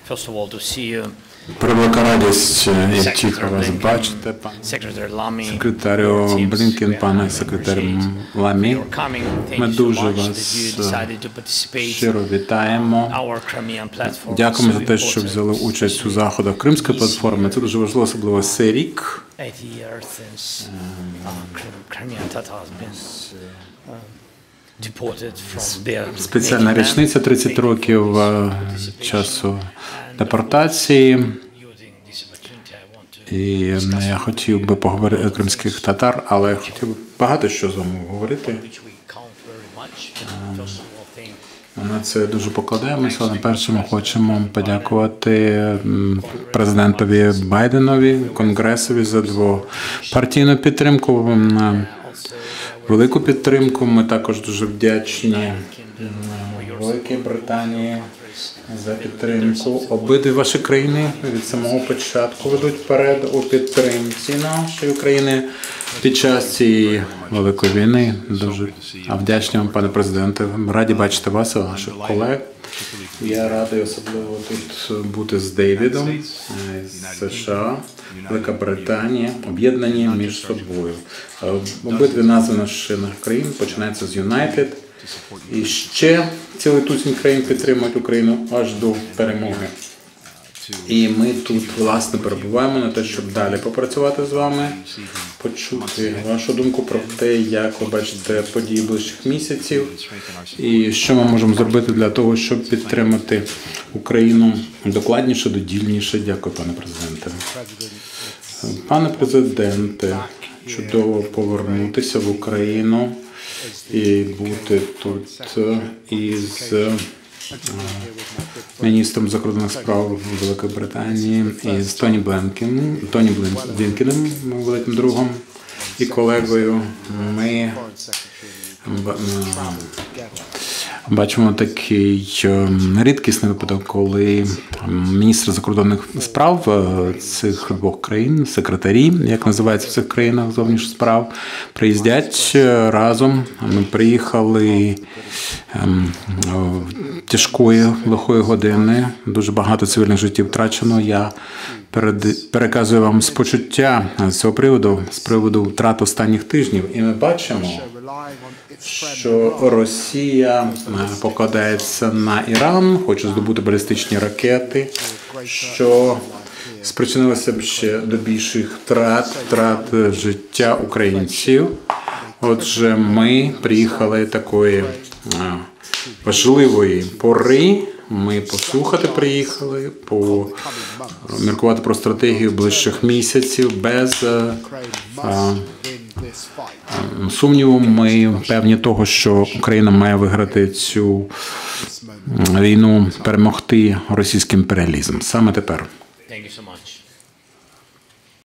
Превелика радість, як тільки вас бачите, пане секретарю Блінкен, пане секретар Ламі. Ми дуже вас щиро вітаємо. Дякуємо за те, що взяли участь у заходах Кримської платформи. Це дуже важливо, особливо цей рік. Спеціальна річниця 30 років часу депортації. І я хотів би поговорити кримських татар, але хотів би багато що з вами говорити. На це дуже покладаємося, але перше ми хочемо подякувати президентові Байденові, Конгресові за двопартійну підтримку, велику підтримку. Ми також дуже вдячні Великій Британії за підтримку. Обидві ваші країни від самого початку ведуть вперед у підтримці нашої України під час цієї великої війни. Дуже вдячні вам, пане президенте. Раді бачити вас і ваших колег. Я радий особливо тут бути з Дейвідом з США, Велика Британія, об'єднані між собою. Обидві назви наших країн починаються з United. І ще цілий тусінь країн підтримують Україну аж до перемоги. І ми тут, власне, перебуваємо на те, щоб далі попрацювати з вами, почути вашу думку про те, як ви бачите події ближчих місяців, і що ми можемо зробити для того, щоб підтримати Україну докладніше, додільніше. Дякую, пане президенте. Пане президенте, чудово повернутися в Україну і бути тут із міністром закордонних справ Великої Британії, і з Тоні Блінкеном, великим другом і колегою. Ми бачимо такий рідкісний випадок, коли міністри закордонних справ цих двох країн, секретарі, як називається в цих країнах зовнішніх справ, приїздять разом. Ми приїхали тяжкої, лихої години, дуже багато цивільних життів втрачено. Я переказую вам спочуття з цього приводу, з приводу втрат останніх тижнів. І ми бачимо, що Росія покладається на Іран, хоче здобути балістичні ракети, що спричинилося б ще до більших втрат життя українців. Отже, ми приїхали такої важливої пори. Ми послухати приїхали, поміркувати про стратегію ближчих місяців. Без сумніву, ми певні того, що Україна має виграти цю війну, перемогти російський імперіалізм. Саме тепер.